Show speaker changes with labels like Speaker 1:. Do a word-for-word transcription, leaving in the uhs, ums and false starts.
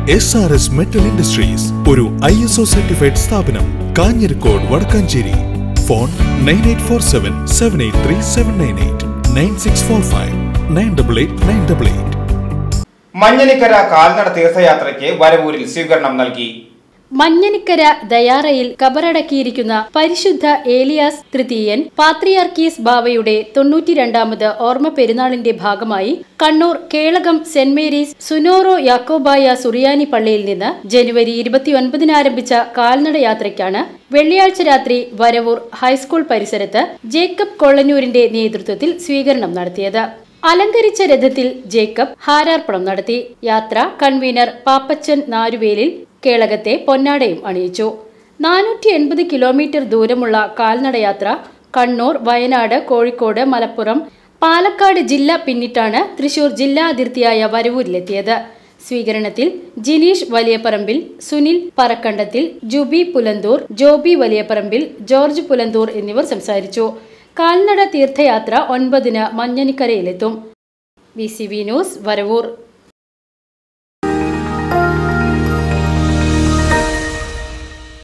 Speaker 1: S R S metal industries ഒരു I S O certified സ്ഥാപനം. Kanjirakode, Vadakkanchery. Phone nine eight four seven seven eight three seven nine eight nine six four five nine double eight nine double eight.
Speaker 2: Manjanikkara കാൽനട തീർത്ഥയാത്രയ്ക്ക് വരവൂരിൽ സ്വീകരണം നൽകി.
Speaker 3: മഞ്ഞനിക്കര ദയാറയിൽ കബറടക്കിയിരിക്കുന്ന പരിശുദ്ധ ഏലിയാസ് തൃതീയൻ പാത്രിയാർക്കീസ് ബാവയുടെ തൊണ്ണൂറ്റിരണ്ടാമത് ഓർമ്മ പെരുന്നാളിന്റെ ഭാഗമായി കണ്ണൂർ കേളകം സെന്റ് മേരീസ് സുനോറോ യാക്കോബായ സുറിയാനി പള്ളിയിൽ നിന്ന് ജനുവരി ഇരുപത്തിയൊൻപതിന് ആരംഭിച്ച കാൽനട യാത്രയ്ക്കാണ് വെള്ളിയാഴ്ച രാത്രി വരവൂർ ഹൈസ്കൂൾ പരിസരത്ത് ജേക്കബ് കൊള്ളന്നൂരിന്റെ നേതൃത്വത്തിൽ സ്വീകരണം നടത്തിയത്. അലങ്കരിച്ച രഥത്തിൽ ജേക്കബ് ഹാരാർപ്പണം നടത്തി. യാത്ര കൺവീനർ പാപ്പച്ചൻ നാരുവേലിൽ കേളകത്തെ പൊന്നാടയും അണിയിച്ചു. നാനൂറ്റി എൺപത് കിലോമീറ്റർ ദൂരമുള്ള കാൽനടയാത്ര കണ്ണൂർ, വയനാട്, കോഴിക്കോട്, മലപ്പുറം, പാലക്കാട് ജില്ല പിന്നിട്ടാണ് തൃശൂർ ജില്ലാ അതിർത്തിയായ വരവൂരിലെത്തിയത്. സ്വീകരണത്തിൽ ജിനീഷ് വലിയപറമ്പിൽ, സുനിൽ പറക്കണ്ടത്തിൽ, ജുബി പുലന്തൂർ, ജോബി വലിയപറമ്പിൽ, ജോർജ് പുലന്തൂർ എന്നിവർ സംസാരിച്ചു. കാൽനട തീർത്ഥയാത്ര ഒൻപതിന് മഞ്ഞനിക്കരയിലെത്തും. V C V news, Varavoor.